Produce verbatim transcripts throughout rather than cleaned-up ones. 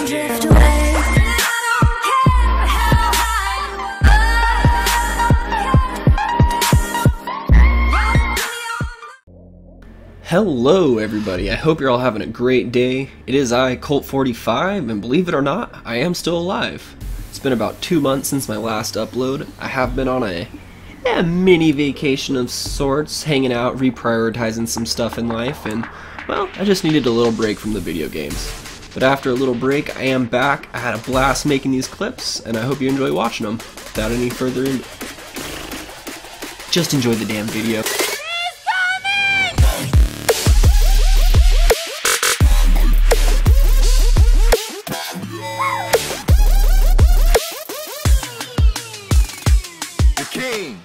drift away. Hello everybody, I hope you're all having a great day. It is I, Kolt forty-five, and believe it or not, I am still alive. It's been about two months since my last upload. I have been on a, a mini vacation of sorts, hanging out, reprioritizing some stuff in life, and, well, I just needed a little break from the video games. But after a little break, I am back. I had a blast making these clips, and I hope you enjoy watching them. Without any further ado, just enjoy the damn video. King.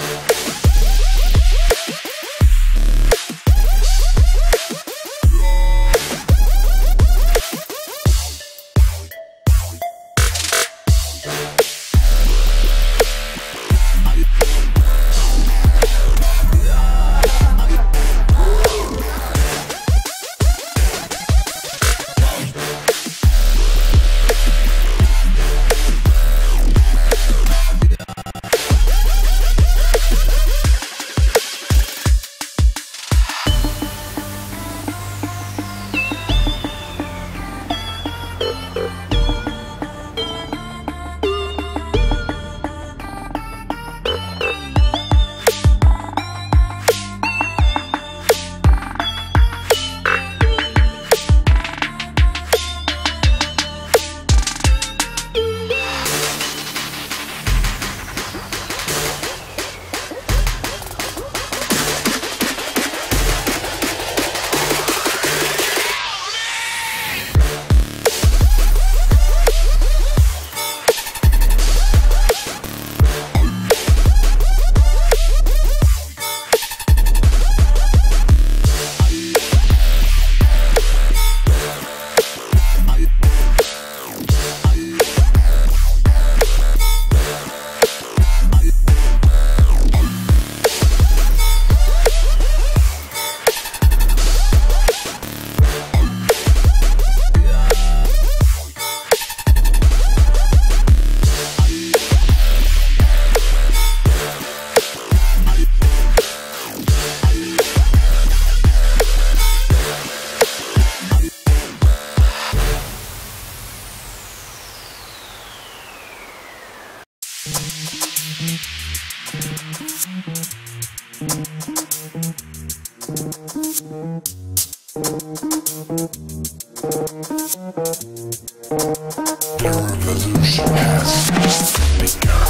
The revolution has begun.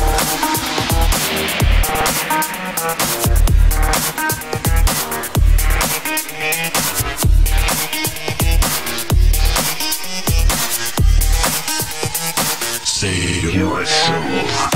Save your soul.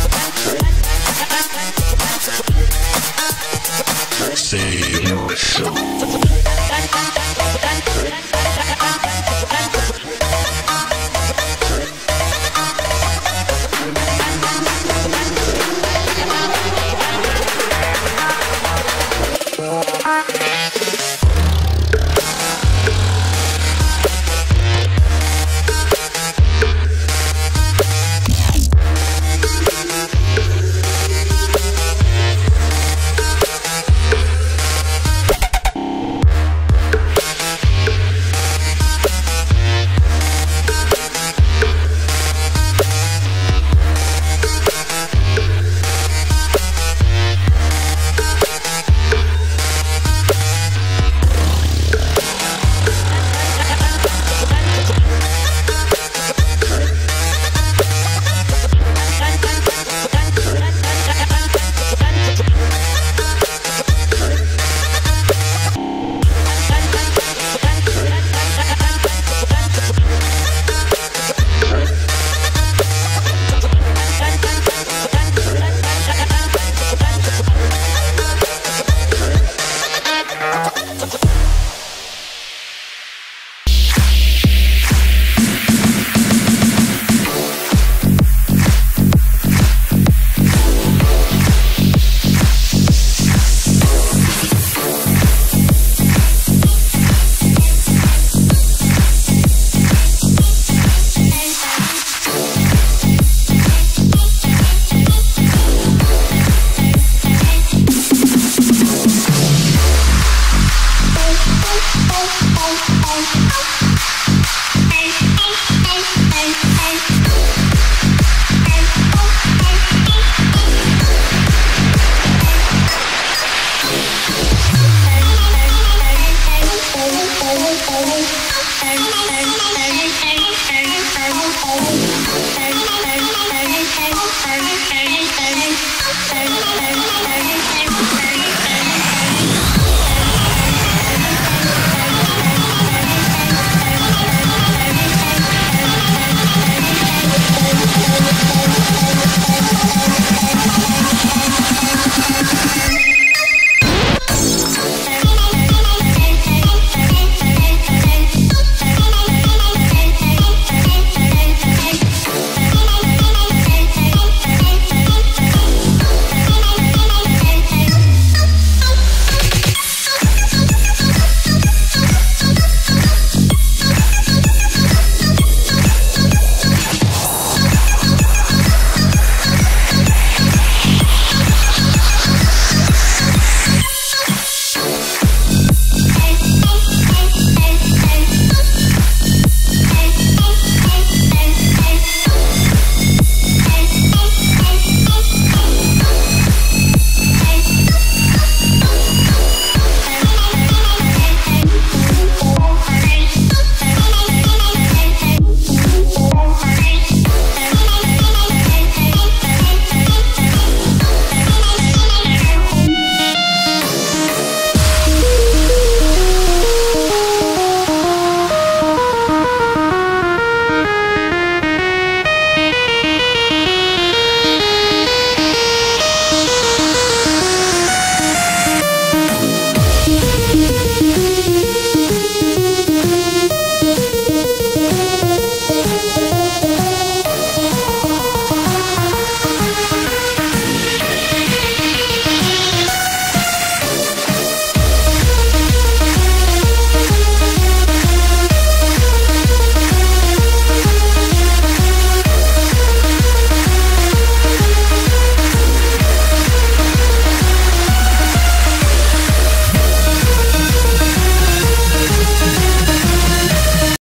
Save your soul.